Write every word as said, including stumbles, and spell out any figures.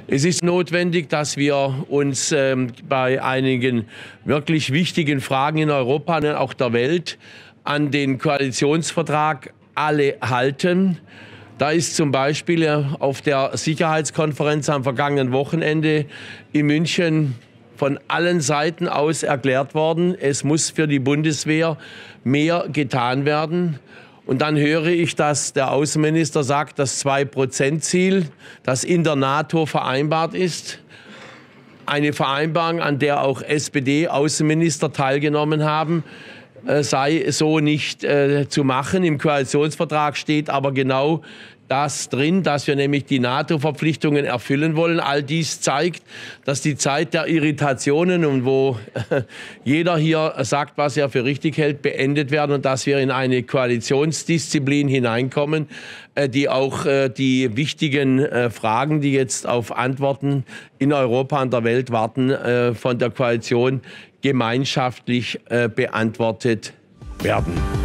Es ist notwendig, dass wir uns ähm, bei einigen wirklich wichtigen Fragen in Europa und auch der Welt an den Koalitionsvertrag alle halten. Da ist zum Beispiel auf der Sicherheitskonferenz am vergangenen Wochenende in München von allen Seiten aus erklärt worden, es muss für die Bundeswehr mehr getan werden. Und dann höre ich, dass der Außenminister sagt, das zwei Prozent Ziel, das in der NATO vereinbart ist, eine Vereinbarung, an der auch S P D-Außenminister teilgenommen haben, sei so nicht äh, zu machen. Im Koalitionsvertrag steht aber genau das drin, dass wir nämlich die NATO-Verpflichtungen erfüllen wollen. All dies zeigt, dass die Zeit der Irritationen und wo äh, jeder hier sagt, was er für richtig hält, beendet werden und dass wir in eine Koalitionsdisziplin hineinkommen, äh, die auch äh, die wichtigen äh, Fragen, die jetzt auf Antworten in Europa und der Welt warten, äh, von der Koalition gemeinschaftlich äh, beantwortet werden.